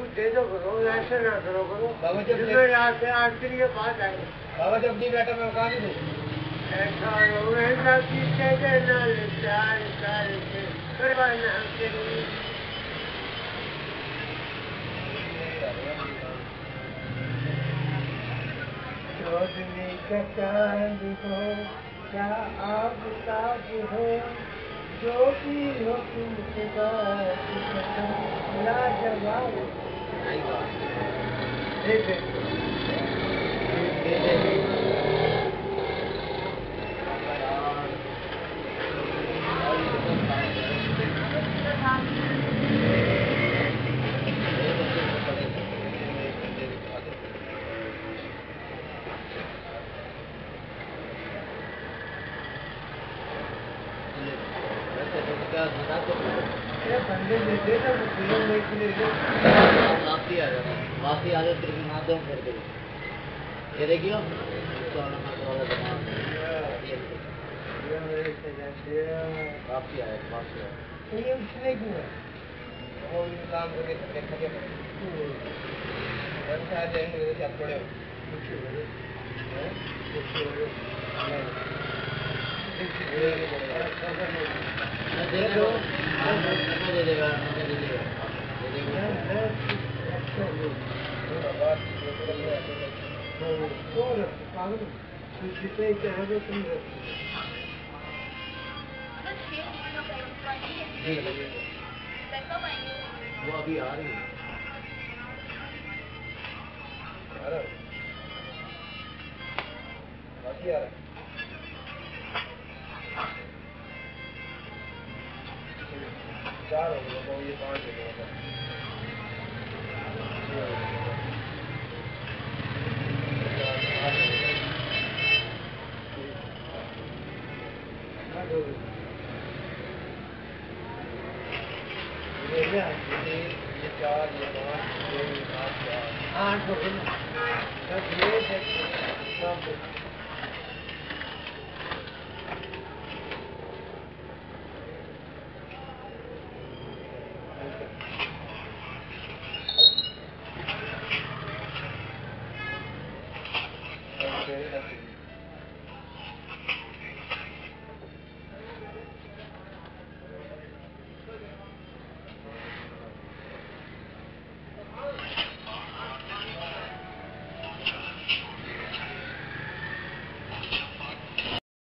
दे दो करो, ऐसे ना करो बाबा जब रात 8 दिन के बाद आए बाबा जब नहीं बैठा मैं कहाँ से दूँ ऐसा ना पीछे ना चार चार करवाना चौधरी का चांद हो क्या आप ताज हो जो भी हो तुम खुदा लाजवाब बंदे देते ना वापसी आ जाए तेरे को मार दो कर दे ये देखियो वापसी आया ये उसने क्यों वो काम करके देखा क्या बस आ जाएंगे जैसे आप थोड़े दे दो दे देगा वो अभी आ रही है बाकी आ रहा है चार हो गए ये 5 हो गया ये 4 ये 5 ये 7 8 हो गए